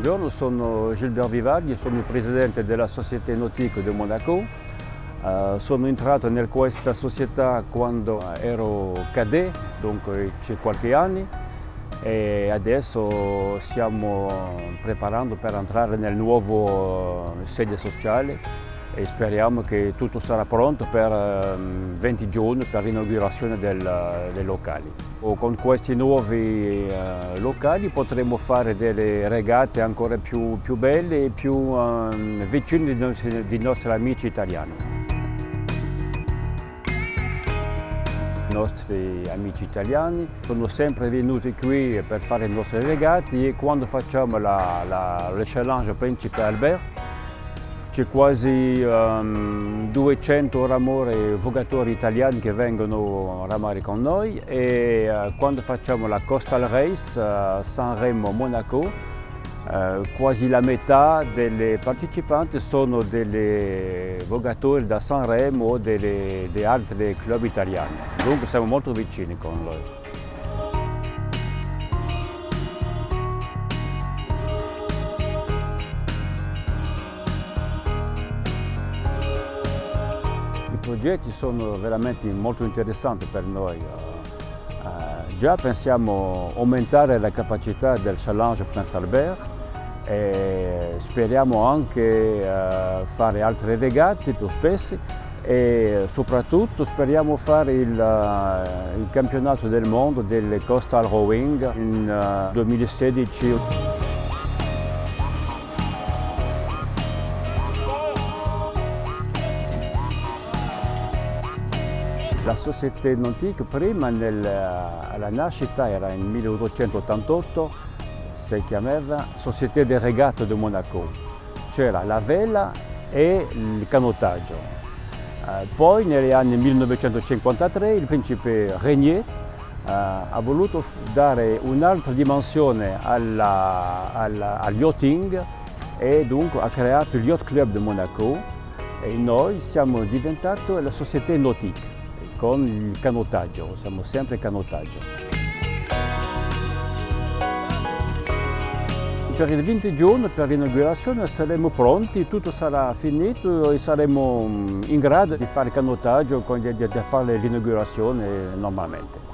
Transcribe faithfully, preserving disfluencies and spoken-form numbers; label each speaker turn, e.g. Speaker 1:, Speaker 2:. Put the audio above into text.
Speaker 1: Buongiorno, sono Gilbert Vivaldi, sono il presidente della Société Nautique di Monaco. Uh, sono entrato in questa società quando ero cadet, dunque c'è qualche anno, e adesso stiamo preparando per entrare nel nuovo sede sociale e speriamo che tutto sarà pronto per um, venti giorni per l'inaugurazione del, dei locali. O con questi nuovi uh, locali potremo fare delle regate ancora più, più belle e più um, vicine dei nostri, dei nostri amici italiani. I nostri amici italiani sono sempre venuti qui per fare i nostri regati e quando facciamo la, la, le challenge Principe Albert c'è quasi um, duecento ramori vogatori italiani che vengono a ramare con noi e uh, quando facciamo la Coastal Race uh, Sanremo-Monaco uh, quasi la metà delle partecipanti sono delle vogatori da Sanremo o delle, di altri club italiani, dunque siamo molto vicini con loro. I progetti sono veramente molto interessanti per noi. Uh, uh, già pensiamo aumentare la capacità del Challenge Prince Albert e speriamo anche uh, fare altri regati più spessi e soprattutto speriamo fare il, uh, il campionato del mondo del Coastal Rowing in uh, duemilasedici. La Société Nautique prima nel, alla nascita era in milleottocentottantotto, si chiamava Société des Regates de Monaco. C'era la vela e il canottaggio. Eh, poi negli anni millenovecentocinquantatré il principe Régnier eh, ha voluto dare un'altra dimensione alla, alla, al yachting e dunque ha creato il Yacht Club di Monaco e noi siamo diventati la Société Nautique con il canottaggio, siamo sempre canottaggio. Per il venti giorni, per l'inaugurazione, saremo pronti, tutto sarà finito e saremo in grado di fare canottaggio, di fare l'inaugurazione normalmente.